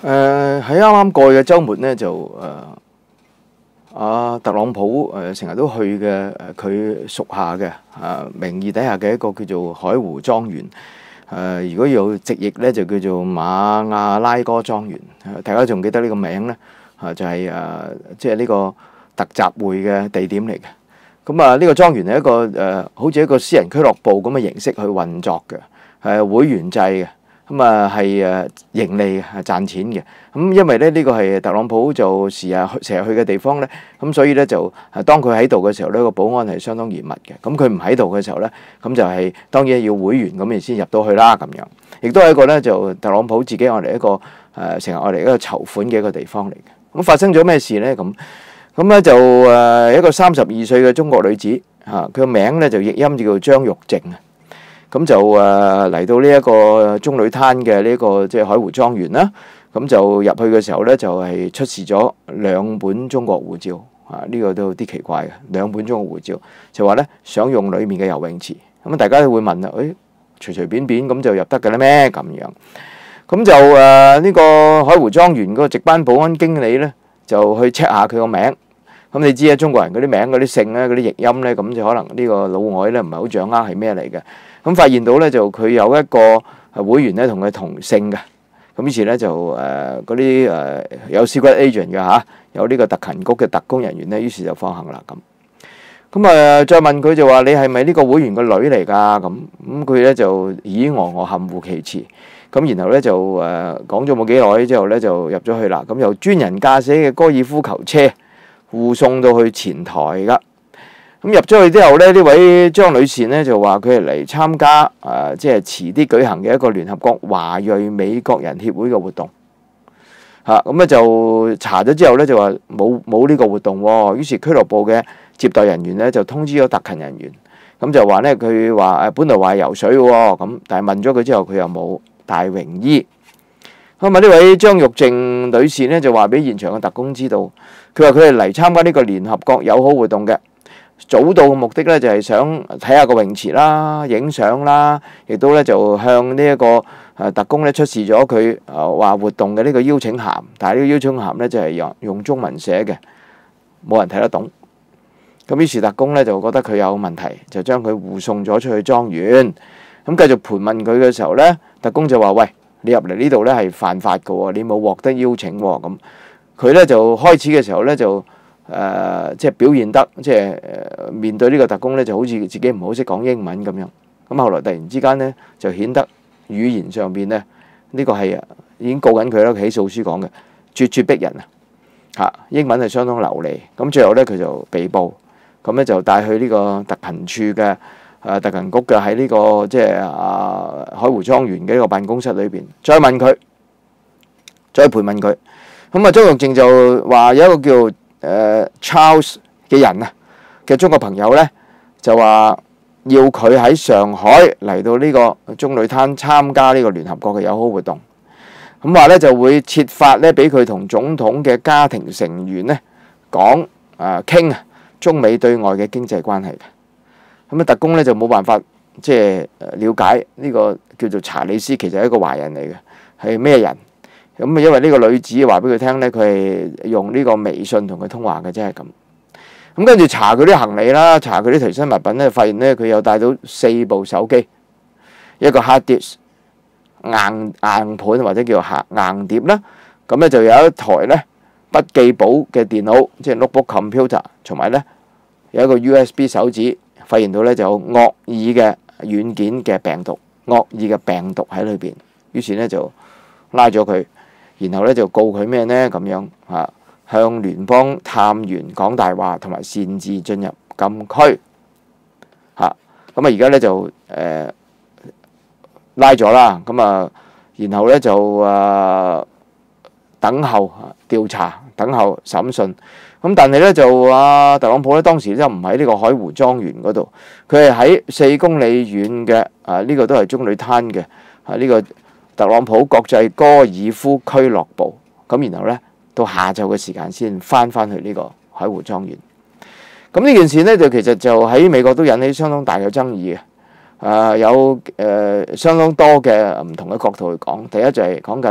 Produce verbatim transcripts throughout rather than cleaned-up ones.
誒喺啱啱過去嘅週末咧，就誒阿、呃、特朗普誒成日都去嘅誒，佢屬下嘅啊名義底下嘅一個叫做海湖莊園。誒、呃、如果要直譯咧，就叫做馬亞拉哥莊園。大家仲記得呢個名咧？啊，就係誒即係呢個特集會嘅地點嚟嘅。咁啊，呢個莊園係一個誒、呃，好似一個私人俱樂部咁嘅形式去運作嘅，係會員制嘅。咁啊係誒盈利嘅，係賺錢嘅。咁因為咧呢個係特朗普就時日成日去嘅地方咧，咁所以咧就誒當佢喺度嘅時候咧，個保安係相當嚴密嘅。咁佢唔喺度嘅時候咧，咁就係當然要會員咁你先入到去啦咁樣。亦都係一個咧就特朗普自己愛嚟一個誒成日愛嚟一個籌款嘅一個地方嚟嘅。咁發生咗咩事咧？咁咁咧就誒一個三十二歲嘅中國女子嚇，佢個名咧就譯音叫做張玉靜啊。咁就誒嚟到呢一個中旅灘嘅呢個即係海湖莊園啦。咁就入去嘅時候咧，就係出示咗兩本中國護照啊！呢個都有啲奇怪嘅，兩本中國護照就話咧想用裡面嘅游泳池。咁大家都會問啦，誒隨隨便便咁就入得嘅咧咩？咁樣咁就誒呢個海湖莊園嗰個值班保安經理咧，就去 check 下佢個名。咁你知啊，中國人嗰啲名嗰啲姓咧，嗰啲譯音咧，咁就可能呢個老外咧唔係好掌握係咩嚟嘅。咁發現到咧就佢有一個會員咧同佢同姓嘅。咁於是咧就誒嗰啲誒有 secret agent 嘅嚇，有呢個特勤局嘅特工人員咧，於是就放行啦咁。咁啊再問佢就話：你係咪呢個會員個女嚟㗎？咁咁佢咧就咦咿我我含糊其辭。咁然後咧就誒講咗冇幾耐之後咧就入咗去啦。咁由專人駕駛嘅高爾夫球車護送到去前台㗎。咁入咗去之後咧，呢位張女士咧就話佢係嚟參加誒，即係遲啲舉行嘅一個聯合國華裔美國人協會嘅活動嚇。咁咧就查咗之後咧就話冇冇呢個活動喎。於是俱樂部嘅接待人員咧就通知咗特勤人員，咁就話咧佢話誒本來話游水喎，咁但係問咗佢之後佢又冇帶泳衣。咁啊呢位張玉靜女士咧就話俾現場嘅特工知道，佢話佢係嚟參加呢個聯合國友好活動嘅。早到嘅目的咧就係想睇下個泳池啦、影相啦，亦都咧就向呢一個誒特工咧出示咗佢誒話活動嘅呢個邀請函，但係呢個邀請函咧就係用用中文寫嘅，冇人睇得懂。咁於是特工咧就覺得佢有問題，就將佢護送咗出去莊園。咁繼續盤問佢嘅時候咧，特工就話：喂，你入嚟呢度咧係犯法嘅喎，你冇獲得邀請喎。咁佢咧就開始嘅時候咧就。誒、呃、即係表現得即係誒、呃、面對呢個特工咧，就好似自己唔好識講英文咁樣。咁後來突然之間咧，就顯得語言上邊咧呢、呢個係已經告緊佢啦。起訴書講嘅咄咄逼人啊！嚇，英文係相當流利。咁最後咧佢就被捕，咁咧就帶去呢個特勤處嘅誒、呃、特勤局嘅喺呢個即係啊海湖莊園嘅一個辦公室裏邊，再問佢，再盤問佢。咁啊，張玉靜就話有一個叫誒、uh, Charles 嘅人啊嘅中國朋友咧，就話要佢喺上海嚟到呢個中旅灘參加呢個聯合國嘅友好活動。咁話咧就會設法咧俾佢同總統嘅家庭成員咧講啊傾啊中美對外嘅經濟關係嘅。咁啊特工咧就冇辦法即係了解呢個叫做查理斯其實係一個華人嚟嘅，係咩人？咁啊，因為呢個女子話俾佢聽咧，佢係用呢個微信同佢通話嘅，即係咁。咁跟住查佢啲行李啦，查佢啲隨身物品咧，發現咧佢有帶到四部手機，一個 hard disk 硬硬盤或者叫做硬碟啦。咁咧就有一台咧筆記簿嘅電腦，即係 notebook computer，同埋咧有一個 U S B 手指，發現到咧就有惡意嘅軟件嘅病毒，惡意嘅病毒喺裏邊。於是咧就拉咗佢。然後咧就告佢咩呢？咁樣啊，向聯邦探員講大話，同埋擅自進入禁區嚇。咁啊，而家咧就誒、呃、拉咗啦。咁啊，然後咧就啊等候調查，等候審訊。咁但係咧就啊特朗普咧當時就唔喺呢個海湖莊園嗰度，佢係喺四公里遠嘅啊呢、這個都係中旅灘嘅啊呢、這個。特朗普國際高爾夫俱樂部，咁然後咧到下晝嘅時間先翻翻去呢個海湖莊園。咁呢件事咧就其實就喺美國都引起相當大嘅爭議嘅。啊、呃、有誒、呃、相當多嘅唔同嘅角度去講。第一就係講緊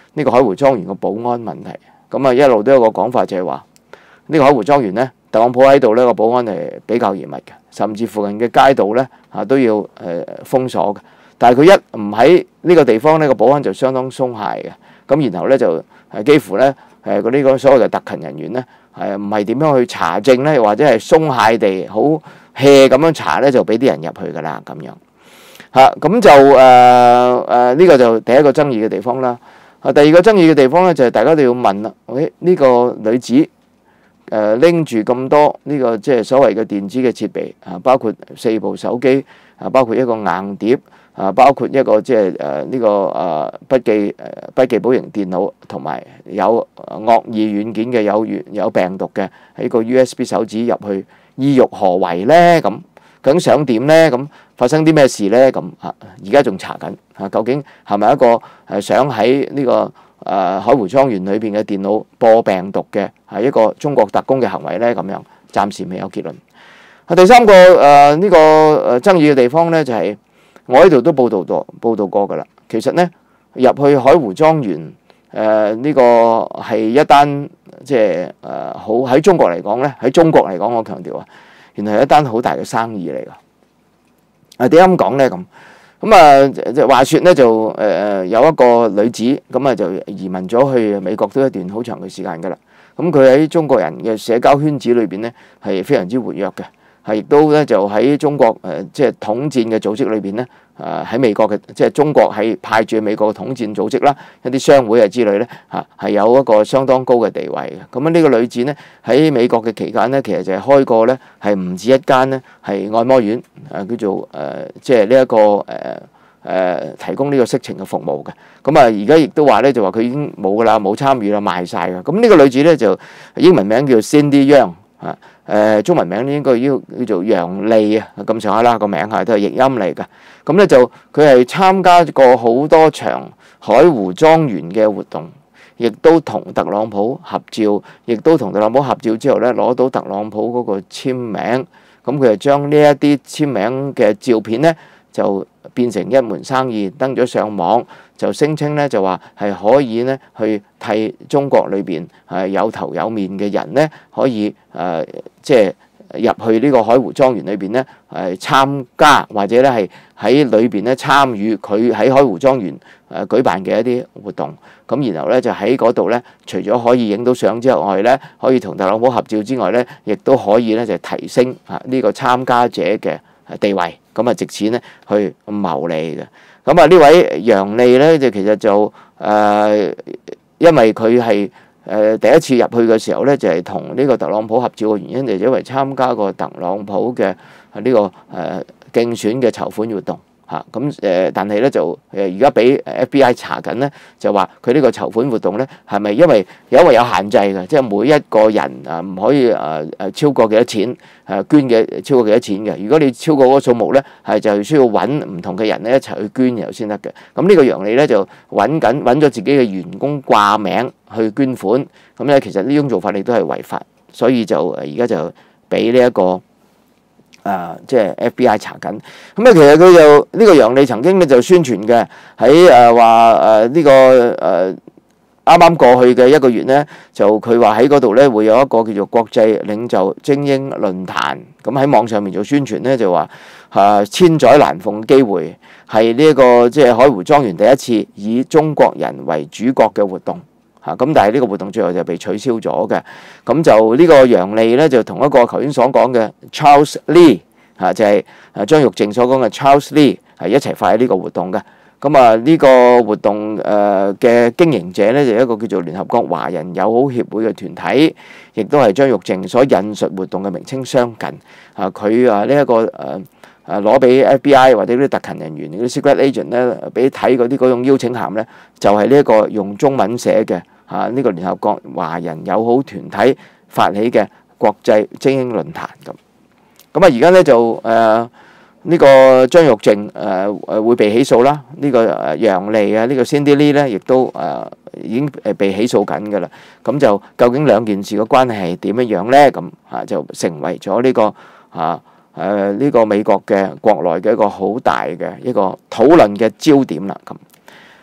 呢個海湖莊園個保安問題。咁啊一路都有個講法就係話呢個海湖莊園咧，特朗普喺度咧個保安係比較嚴密嘅，甚至附近嘅街道咧嚇都要誒封鎖嘅。但係佢一唔喺呢個地方呢個保安就相當鬆懈嘅。咁然後咧就誒幾乎咧誒嗰啲個所謂嘅特勤人員咧係唔係點樣去查證咧，或者係鬆懈地好 hea 咁樣查咧，就俾啲人入去㗎啦咁樣嚇。咁就誒誒呢個就第一個爭議嘅地方啦。啊，第二個爭議嘅地方咧就係大家都要問啦。誒呢個女子誒拎住咁多呢個即係所謂嘅電子嘅設備啊，包括四部手機啊，包括一個硬碟啊，包括一個即係誒呢個誒筆記誒筆記簿型電腦，同埋有惡意軟件嘅有有病毒嘅喺個 U S B 手指入去，意欲何為咧？咁究竟想點咧？咁發生啲咩事咧？咁啊，而家仲查緊啊，究竟係咪一個誒想喺呢個誒海湖莊園裏邊嘅電腦播病毒嘅係一個中國特工嘅行為咧？咁樣暫時未有結論。啊，第三個誒呢個誒爭議嘅地方咧，就係我喺度都報道過報道過㗎啦。其實咧入去海湖莊園誒呢個係一單即係誒好喺中國嚟講咧，喺中國嚟講我強調啊，原來係一單好大嘅生意嚟㗎。啊點解咁講咧？咁咁啊，即係話説咧，就誒誒有一個女子咁啊，就移民咗去美國都一段好長嘅時間㗎啦。咁佢喺中國人嘅社交圈子裏邊咧係非常之活躍嘅，係亦都咧就喺中國誒即係統戰嘅組織裏邊咧，誒喺美國嘅即係中國係派駐美國嘅統戰組織啦，一啲商會啊之類咧嚇係有一個相當高嘅地位嘅。咁啊呢個女子咧喺美國嘅期間咧，其實就係開過咧係唔止一間咧係按摩院誒叫做誒即係呢一個誒誒提供呢個色情嘅服務嘅。咁啊而家亦都話咧就話佢已經冇㗎啦，冇參與啦，賣晒㗎。咁呢個女子咧就英文名叫 Cindy Yang 啊。誒中文名咧應該要叫做楊麗啊，咁上下啦，個名係都係譯音嚟㗎。咁咧就佢係參加過好多場海湖莊園嘅活動，亦都同特朗普合照，亦都同特朗普合照之後咧攞到特朗普嗰個簽名。咁佢就將呢一啲簽名嘅照片咧就變成一門生意，登咗上網，就聲稱咧就話係可以咧去替中國裏邊係有頭有面嘅人咧，可以誒即係入去呢個海湖莊園裏邊咧係參加，或者咧係喺裏邊咧參與佢喺海湖莊園誒舉辦嘅一啲活動。咁然後咧就喺嗰度咧，除咗可以影到相之外咧，可以同特朗普合照之外咧，亦都可以咧就提升啊呢個參加者嘅地位。咁啊，藉此咧去牟利嘅。咁啊，呢位楊麗咧就其實就誒、呃，因為佢係誒第一次入去嘅時候咧，就係同呢個特朗普合照嘅原因，就係因為參加過特朗普嘅呢、這個誒、呃、競選嘅籌款活動嚇。咁、啊、誒，但係咧就誒而家俾 F B I 查緊咧，就話佢呢個籌款活動咧係咪因為因為有限制嘅，即係每一個人啊唔可以誒誒超過幾多錢。誒捐嘅超過幾多錢嘅？如果你超過嗰個數目咧，係就需要揾唔同嘅人咧一齊去捐然後先得嘅。咁呢個楊麗咧就揾緊揾咗自己嘅員工掛名去捐款，咁咧其實呢種做法你都係違法，所以就誒而家就俾呢一個誒即係 F B I 查緊。咁咧其實佢就呢、這個楊麗曾經咧就宣傳嘅喺誒話誒呢個誒。呃啱啱過去嘅一個月咧，就佢話喺嗰度咧會有一個叫做國際領袖精英論壇，咁喺網上面做宣傳咧就話啊千載難逢嘅機會，係呢一個即係海湖莊園第一次以中國人為主角嘅活動嚇，咁但係呢個活動最後就被取消咗嘅。咁就呢個楊麗咧就同一個頭先所講嘅 Charles Lee 嚇，就係啊張玉靜所講嘅 Charles Lee 係一齊發起呢個活動嘅。咁啊，呢個活動誒嘅經營者咧，就一個叫做聯合國華人友好協會嘅團體，亦都係張玉靜所引述活動嘅名稱相近。啊，佢啊呢一個誒誒攞俾 F B I 或者啲特勤人員、啲 secret agent 咧，俾睇嗰啲嗰種邀請函咧，就係呢一個用中文寫嘅嚇，呢個聯合國華人友好團體發起嘅國際精英論壇咁。咁啊，而家咧就誒。呃呢個張玉靜誒誒會被起訴啦，呢個誒楊麗啊，呢個 Cindy Lee 咧，亦都誒已經誒被起訴緊㗎啦。咁就究竟兩件事嘅關係係點樣樣咧？咁啊就成為咗呢個啊誒呢個美國嘅國內嘅一個好大嘅一個討論嘅焦點啦。咁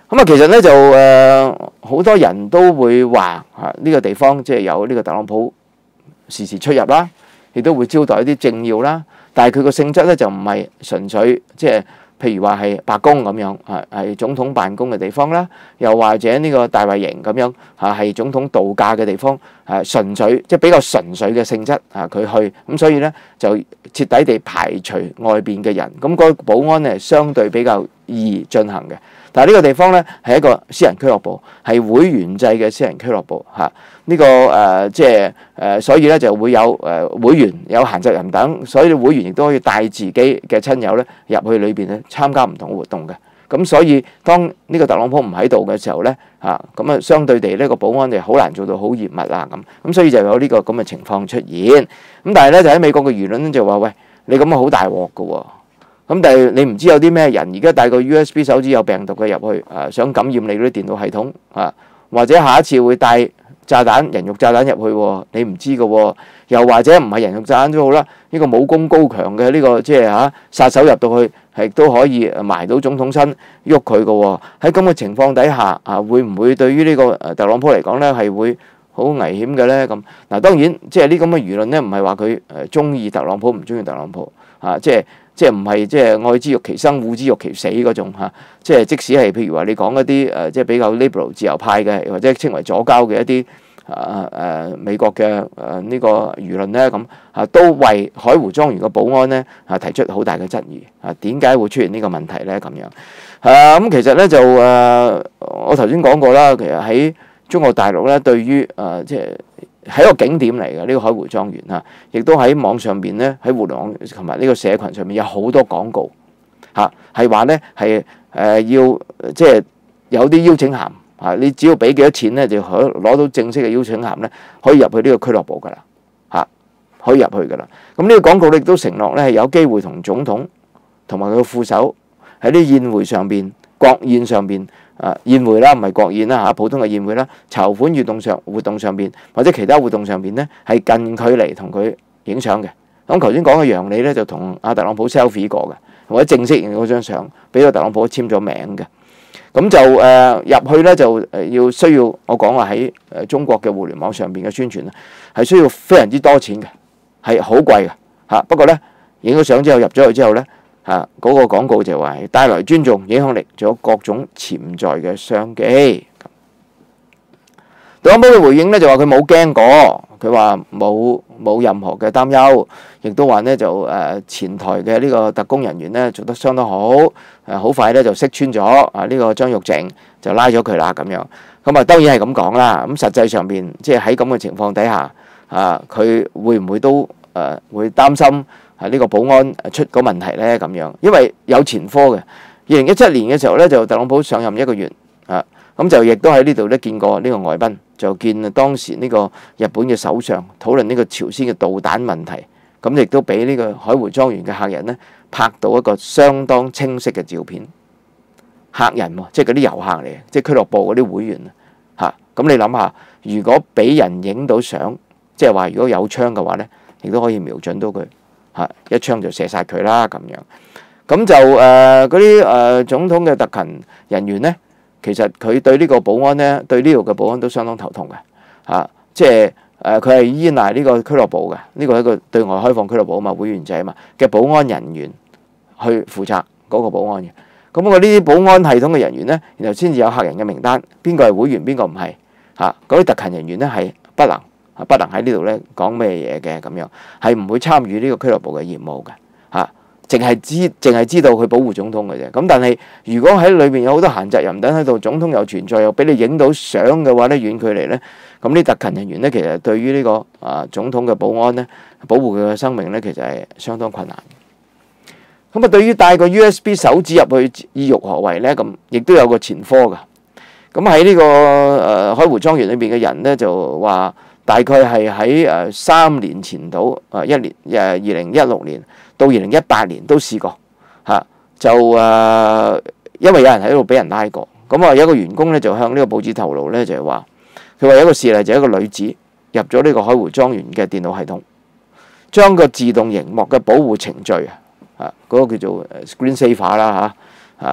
咁啊，其實咧就誒好多人都會話啊，呢個地方即係有呢個特朗普時時出入啦，亦都會招待一啲政要啦。但係佢個性質咧就唔係純粹即係譬如話係白宮咁樣啊，係總統辦公嘅地方啦，又或者呢個大衛營咁樣啊，係總統度假嘅地方，係純粹即係比較純粹嘅性質啊，佢去咁，所以咧就徹底地排除外邊嘅人，咁個保安咧相對比較易進行嘅。但係呢個地方咧係一個私人俱樂部，係會員制嘅私人俱樂部嚇。呢、這個誒、呃、即係誒、呃，所以咧就會有誒、呃、會員有閒雜人等，所以會員亦都可以帶自己嘅親友咧入去裏邊咧參加唔同嘅活動嘅。咁所以當呢個特朗普唔喺度嘅時候咧嚇，咁啊相對地呢個保安就好難做到好嚴密啦咁。咁所以就有呢個咁嘅情況出現。咁但係咧就喺美國嘅輿論咧就話喂，你咁啊好大鑊㗎喎。咁但係你唔知有啲咩人而家帶個 U S B 手指有病毒嘅入去，啊想感染你嗰啲電腦系統啊，或者下一次會帶炸彈人肉炸彈入去喎，你唔知㗎喎。又或者唔係人肉炸彈都好啦，呢個武功高強嘅呢個即係嚇殺手入到去係都可以埋到總統身喐佢㗎喎。喺咁嘅情況底下啊，會唔會對於呢個誒特朗普嚟講咧係會好危險嘅咧？咁嗱，當然即係呢咁嘅輿論咧，唔係話佢誒中意特朗普唔中意特朗普啊，即係。即係唔係即係愛之欲其生，惡之欲其死嗰種嚇。即係即使係譬如話你講一啲誒，即係比較 liberal 自由派嘅，或者稱為左膠嘅一啲誒誒美國嘅誒呢個輿論咧，咁啊都為海湖莊園嘅保安咧啊提出好大嘅質疑啊，點解會出現呢個問題咧？咁樣啊咁其實咧就誒、啊、我頭先講過啦，其實喺中國大陸咧，對於誒、啊、即係。係一個景點嚟嘅呢個海湖莊園嚇，亦都喺網上邊咧，喺互聯網同埋呢個社群上面有好多廣告嚇，係話咧係誒要即係有啲邀請函嚇，你只要俾幾多錢咧，就可攞到正式嘅邀請函咧，可以入去呢個俱樂部噶啦嚇，可以入去噶啦。咁呢個廣告亦都承諾咧係有機會同總統同埋佢嘅副手喺啲宴會上邊、國宴上邊。啊宴會啦，唔係國宴啦嚇，普通嘅宴會啦，籌款活動上活動上邊或者其他活動上邊咧，係近距離同佢影相嘅。咁頭先講嘅楊利咧就同阿特朗普 selfie 過嘅，或者正式影嗰張相，俾個特朗普簽咗名嘅。咁就誒入、呃、去咧就誒要需要我講話喺誒中國嘅互聯網上邊嘅宣傳啊，係需要非常之多錢嘅，係好貴嘅嚇。不過咧影咗相之後入咗去之後咧。啊！嗰、那個廣告就話帶來尊重、影響力，仲有各種潛在嘅商機。特朗普嘅回應咧就話佢冇驚過，佢話冇冇任何嘅擔憂，亦都話咧就誒、呃、前台嘅呢個特工人員咧做得相當好，誒、啊、好快咧就識穿咗啊呢、這個張玉靜就拉咗佢啦咁樣。咁啊當然係咁講啦。咁實際上邊即係喺咁嘅情況底下啊，佢會唔會都誒、呃、會擔心？係呢個保安出個問題咧咁樣，因為有前科嘅。二零一七年嘅時候咧，就特朗普上任一個月啊，咁就亦都喺呢度咧見過呢個外賓，就見當時呢個日本嘅首相討論呢個朝鮮嘅導彈問題，咁亦都俾呢個海湖莊園嘅客人咧拍到一個相當清晰嘅照片。客人喎，即係嗰啲遊客嚟，即係俱樂部嗰啲會員啊，嚇。咁你諗下，如果俾人影到相，即係話如果有槍嘅話咧，亦都可以瞄準到佢。嚇！一槍就射殺佢啦咁樣，咁就誒嗰啲誒總統嘅特勤人員咧，其實佢對呢個保安咧，對呢度嘅保安都相當頭痛嘅嚇、啊，即係誒佢係依賴呢個俱樂部嘅，呢個係一個對外開放俱樂部啊嘛，會員制啊嘛嘅保安人員去負責嗰個保安嘅。咁我呢啲保安系統嘅人員咧，然後先至有客人嘅名單，邊個係會員，邊個唔係嚇？嗰啲特勤人員咧係不能。不能喺呢度咧講咩嘢嘅咁樣，係唔會參與呢個俱樂部嘅業務嘅嚇，淨係知淨係知道佢保護總統嘅啫。咁但係如果喺裏邊有好多閒雜人等喺度，總統又存在，又俾你影到相嘅話咧，遠距離咧，咁呢特勤人員咧，其實對於呢個啊總統嘅保安咧，保護佢嘅生命咧，其實係相當困難。咁啊，對於帶個 U S B 手指入去意欲何為咧？咁亦都有個前科㗎。咁喺呢個誒海湖莊園裏邊嘅人咧，就話。大概係喺誒三年前到誒一年誒二零一六年到二零一八年都試過嚇，就誒因為有人喺度俾人拉過，咁啊有一個員工咧就向呢個報紙透露咧就係話，佢話有一個事例就係一個女子入咗呢個海湖莊園嘅電腦系統，將個自動螢幕嘅保護程序啊，嗰個叫做 screen saver 啦嚇嚇，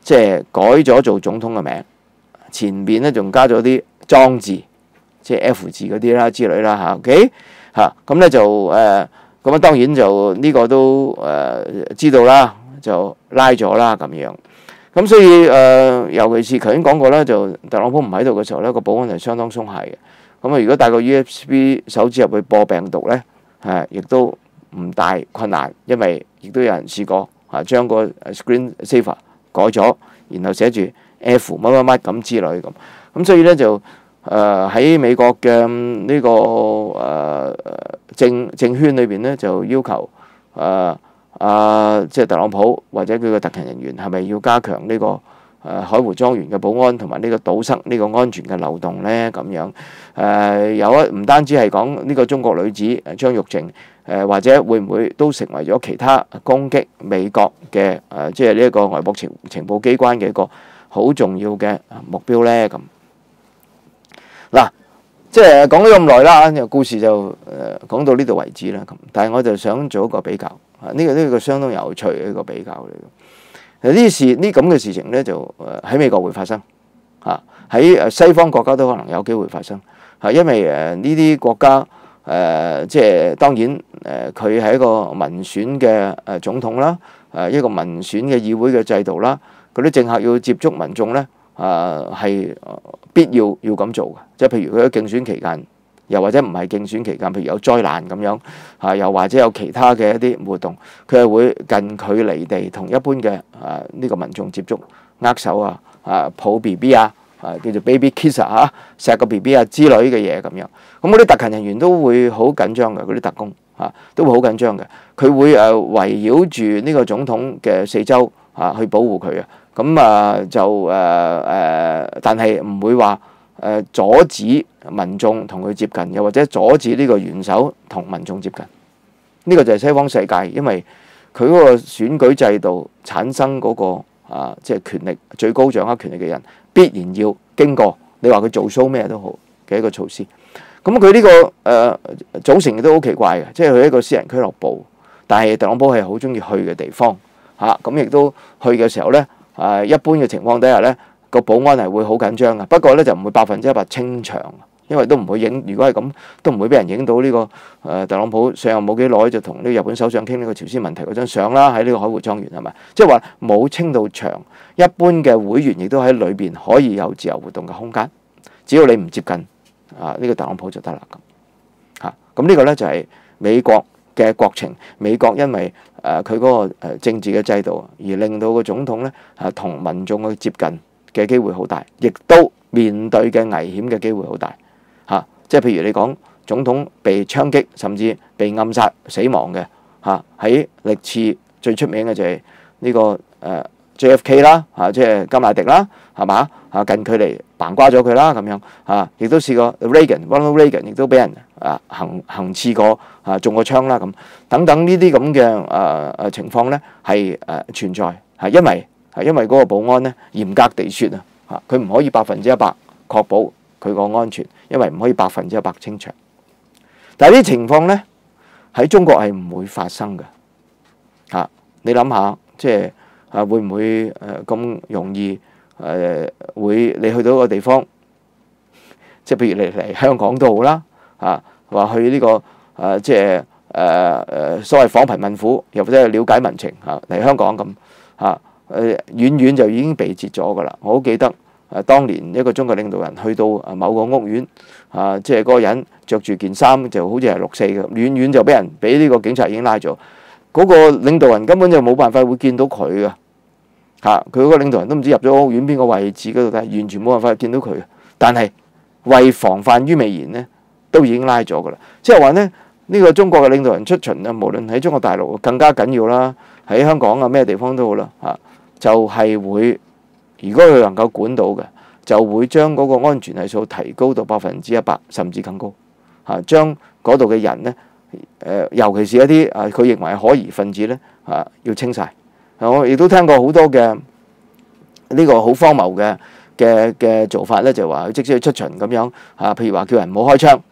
即係改咗做總統嘅名，前邊咧仲加咗啲莊字，即係 F 字嗰啲啦之類啦嚇。OK 嚇，咁咧就誒咁啊，當然就呢個都誒知道啦，就拉咗啦咁樣。咁所以誒，尤其是頭先講過啦，就特朗普唔喺度嘅時候咧，個保安係相當鬆懈嘅。咁啊，如果帶個 U S B 手指入去播病毒咧，係亦都唔大困難，因為亦都有人試過啊，將個 screen saver 改咗，然後寫住 F 乜乜乜咁之類咁。咁所以咧就誒喺、呃、美國嘅呢、這個誒、呃、政政圈裏邊咧，就要求誒啊、呃，即係特朗普或者佢嘅特勤人員係咪要加強呢、這個誒、呃、海湖莊園嘅保安，同埋呢個堵塞呢個安全嘅漏洞咧？咁樣誒、呃、有一唔單止係講呢個中國女子張玉靜。誒或者會唔會都成為咗其他攻擊美國嘅誒，即係呢一個外國情情報機關嘅一個好重要嘅目標咧？咁嗱，即係講咗咁耐啦，呢個故事就誒講到呢度為止啦。咁，但係我就想做一個比較啊，呢個呢個相當有趣嘅一個比較嚟嘅。呢啲事呢咁嘅事情咧，就誒喺美國會發生嚇，喺誒西方國家都可能有機會發生嚇，因為誒呢啲國家。誒、呃、即係當然誒，佢、呃、係一個民選嘅誒總統啦，誒、呃、一個民選嘅議會嘅制度啦，嗰啲政客要接觸民眾咧，啊、呃、係必要要咁做嘅。即係譬如佢喺競選期間，又或者唔係競選期間，譬如有災難咁樣，啊又或者有其他嘅一啲活動，佢係會近距離地同一般嘅啊呢個民眾接觸，握手啊，啊抱 B B 啊。啊，叫做 baby kiss 啊，錫個 B B 啊之類嘅嘢咁樣，咁嗰啲特勤人員都會好緊張嘅，嗰啲特工啊都會好緊張嘅，佢會誒圍繞住呢個總統嘅四周啊去保護佢啊，咁啊就誒誒、呃，但係唔會話誒阻止民眾同佢接近，又或者阻止呢個元首同民眾接近，呢、這個就係西方世界，因為佢嗰個選舉制度產生嗰、那個。啊，即係權力最高掌握權力嘅人，必然要經過你話佢做 show 咩都好嘅一個措施。咁佢呢個誒、呃、組成亦都好奇怪嘅，即係佢一個私人俱樂部，但係特朗普係好中意去嘅地方嚇。咁、啊、亦都去嘅時候咧，誒、啊、一般嘅情況底下咧，個保安係會好緊張嘅。不過咧就唔會百分之一百清場。因為都唔會影，如果係咁，都唔會俾人影到呢、這個誒、呃、特朗普上任冇幾耐就同呢個日本首相傾呢個朝鮮問題嗰張相啦，喺呢個海湖莊園係咪？即係話冇清到場，一般嘅會員亦都喺裏邊可以有自由活動嘅空間，只要你唔接近啊呢、這個特朗普就得啦咁嚇。咁、啊、呢個咧就係、是、美國嘅國情，美國因為誒佢嗰個誒政治嘅制度而令到個總統咧啊同民眾去接近嘅機會好大，亦都面對嘅危險嘅機會好大。嚇，即係譬如你講總統被槍擊，甚至被暗殺死亡嘅嚇，喺歷次最出名嘅就係呢個誒 J F K 啦嚇，即係甘迺迪啦，係嘛嚇，近距離橫瓜咗佢啦咁樣嚇，亦都試過 Reagan，Ronald Reagan 亦都俾人啊行行刺過啊中過槍啦咁等等呢啲咁嘅誒誒情況咧係誒存在係因為係因為嗰個保安咧嚴格地説啊嚇，佢唔可以百分之一百確保佢個安全，因為唔可以百分之一百清場。但係呢啲情況咧喺中國係唔會發生嘅嚇、啊。你諗下，即係啊會唔會誒咁、呃、容易誒、呃、會你去到一個地方，即係譬如你嚟香港都好啦嚇，話、啊、去呢、這個誒、呃、即係誒誒所謂訪貧問苦，又或者係了解民情嚇嚟、啊、香港咁嚇誒遠遠就已經被截咗㗎啦。我好記得。誒，當年一個中國領導人去到誒某個屋苑，啊，即係嗰個人着住件衫就好似係六四嘅，遠遠就俾人俾呢個警察已經拉咗。嗰、那個領導人根本就冇辦法會見到佢嘅，嚇、啊，佢嗰個領導人都唔知入咗屋苑邊個位置嗰度，但係完全冇辦法見到佢。但係為防範於未然呢，都已經拉咗㗎啦。即係話呢，呢、這個中國嘅領導人出巡啊，無論喺中國大陸更加緊要啦，喺香港啊咩地方都好啦，嚇、啊，就係、是、會。如果佢能夠管到嘅，就會將嗰個安全係數提高到百分之一百，甚至更高。嚇，將嗰度嘅人咧，誒，尤其是一啲啊，佢認為係可疑分子咧，啊，要清晒。我亦都聽過好多嘅呢個好荒謬嘅嘅嘅做法咧，就話佢即使去出巡咁樣啊，譬如話叫人唔好開槍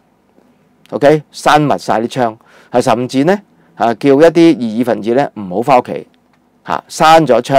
，OK，閂密晒啲窗，係甚至咧啊，叫一啲異議分子咧唔好翻屋企，嚇，閂咗窗。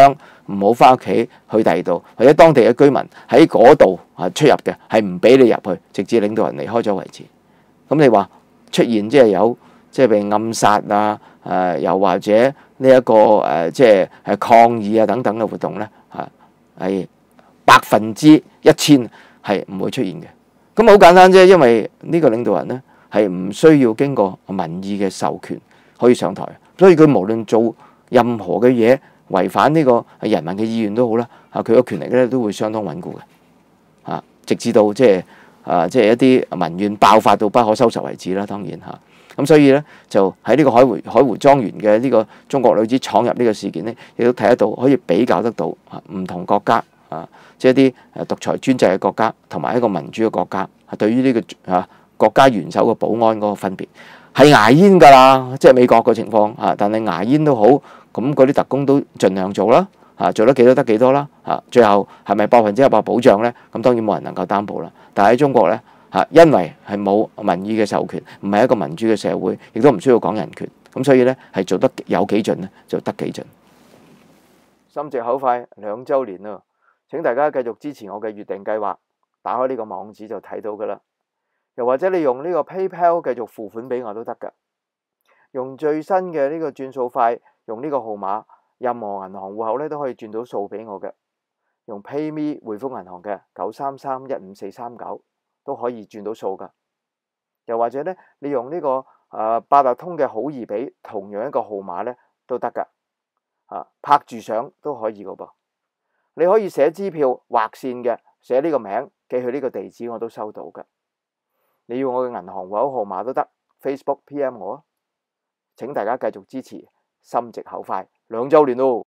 唔好翻屋企去第二度，或者當地嘅居民喺嗰度啊出入嘅，係唔俾你入去，直至領導人離開咗為止。咁你話出現即係有即係被暗殺啊，誒、呃、又或者呢、這、一個誒、呃、即係係抗議啊等等嘅活動咧，嚇係百分之一千係唔會出現嘅。咁好簡單啫，因為呢個領導人咧係唔需要經過民意嘅授權可以上台，所以佢無論做任何嘅嘢違反呢個人民嘅意願都好啦，啊佢個權力咧都會相當穩固嘅，啊直至到即係啊即係一啲民怨爆發到不可收拾為止啦。當然嚇，咁所以咧就喺呢個海湖海湖莊園嘅呢個中國女子闖入呢個事件咧，亦都睇得到可以比較得到啊唔同國家啊，即係一啲誒獨裁專制嘅國家同埋一個民主嘅國家，係對於呢個啊國家元首嘅保安嗰個分別係牙煙㗎啦，即係美國個情況啊，但係牙煙都好。咁嗰啲特工都盡量做啦，嚇做得幾多得幾多啦，嚇最後係咪百分之一百保障咧？咁當然冇人能夠擔保啦。但係喺中國咧，嚇因為係冇民意嘅授權，唔係一個民主嘅社會，亦都唔需要講人權，咁所以咧係做得有幾盡咧，就得幾盡。心直口快兩週年啦，請大家繼續支持我嘅月訂計劃，打開呢個網址就睇到噶啦。又或者你用呢個 PayPal 繼續付款俾我都得噶，用最新嘅呢個轉數快。用呢個號碼，任何銀行戶口咧都可以轉到數俾我嘅。用 PayMe 匯豐銀行嘅九三三一五四三九都可以轉到數噶。又或者咧，你用呢、這個誒、呃、八達通嘅好易俾，同樣一個號碼咧都得噶。啊，拍住相都可以噶噃。你可以寫支票劃線嘅，寫呢個名寄去呢個地址，我都收到噶。你要我嘅銀行戶口號碼都得 ，Facebook P M 我啊。請大家繼續支持。心直口快，兩週年咯！